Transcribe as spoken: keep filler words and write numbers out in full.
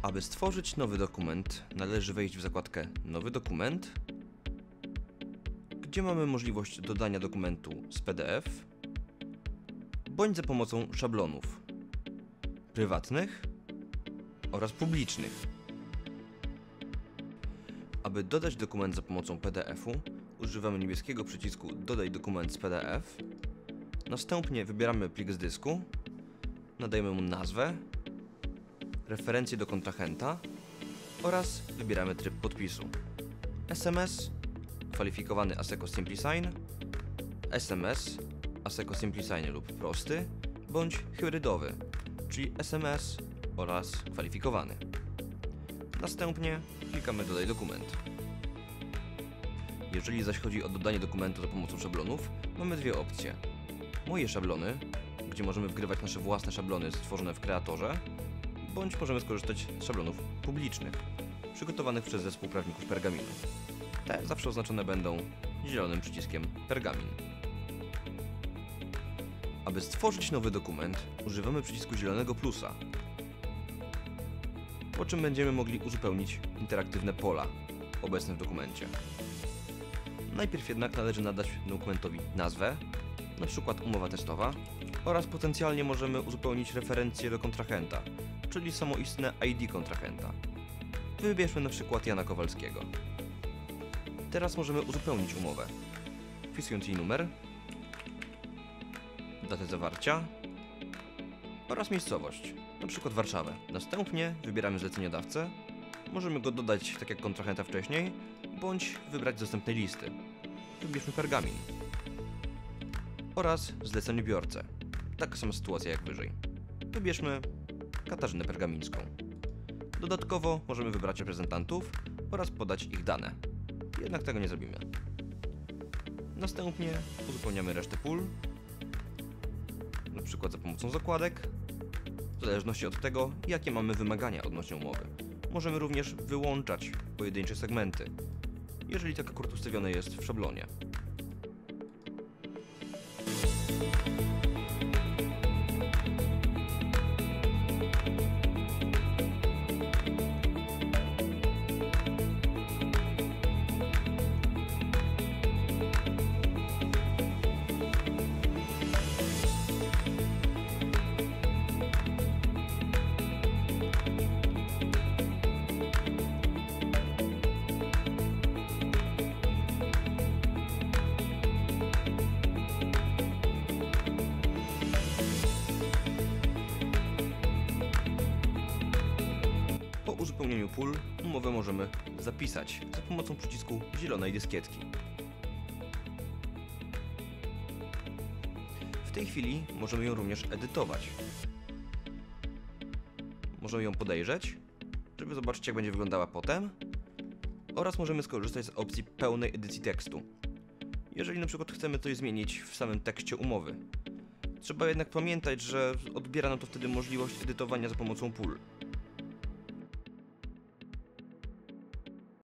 Aby stworzyć nowy dokument, należy wejść w zakładkę Nowy dokument, gdzie mamy możliwość dodania dokumentu z P D F, bądź za pomocą szablonów prywatnych oraz publicznych. Aby dodać dokument za pomocą P D F-u, używamy niebieskiego przycisku Dodaj dokument z P D F. Następnie wybieramy plik z dysku, nadajemy mu nazwę, referencję do kontrahenta oraz wybieramy tryb podpisu. S M S, kwalifikowany ASECO SimplySign, S M S, ASECO SimplySign lub prosty, bądź hybrydowy, czyli S M S oraz kwalifikowany. Następnie klikamy Dodaj dokument. Jeżeli zaś chodzi o dodanie dokumentu za pomocą szablonów, mamy dwie opcje. Moje szablony, gdzie możemy wgrywać nasze własne szablony stworzone w kreatorze, bądź możemy skorzystać z szablonów publicznych, przygotowanych przez zespół prawników Pergaminu. Te zawsze oznaczone będą zielonym przyciskiem Pergamin. Aby stworzyć nowy dokument, używamy przycisku zielonego plusa, po czym będziemy mogli uzupełnić interaktywne pola obecne w dokumencie. Najpierw jednak należy nadać dokumentowi nazwę, np. umowa testowa, oraz potencjalnie możemy uzupełnić referencję do kontrahenta, czyli samoistne I D kontrahenta. Wybierzmy np. Jana Kowalskiego. Teraz możemy uzupełnić umowę, wpisując jej numer, datę zawarcia oraz miejscowość, np. Warszawę. Następnie wybieramy zleceniodawcę, możemy go dodać tak jak kontrahenta wcześniej, bądź wybrać z dostępnej listy. Wybierzmy Pergamin oraz zleceniobiorcę. Taka sama sytuacja jak wyżej. Wybierzmy Katarzynę Pergamińską. Dodatkowo możemy wybrać reprezentantów oraz podać ich dane. Jednak tego nie zrobimy. Następnie uzupełniamy resztę pól, np. za pomocą zakładek, w zależności od tego, jakie mamy wymagania odnośnie umowy. Możemy również wyłączać pojedyncze segmenty, jeżeli tak akurat ustawione jest w szablonie. Po uzupełnieniu pól umowę możemy zapisać za pomocą przycisku zielonej dyskietki. W tej chwili możemy ją również edytować. Możemy ją podejrzeć, żeby zobaczyć, jak będzie wyglądała potem, oraz możemy skorzystać z opcji pełnej edycji tekstu, jeżeli na przykład chcemy coś zmienić w samym tekście umowy. Trzeba jednak pamiętać, że odbiera nam to wtedy możliwość edytowania za pomocą pól.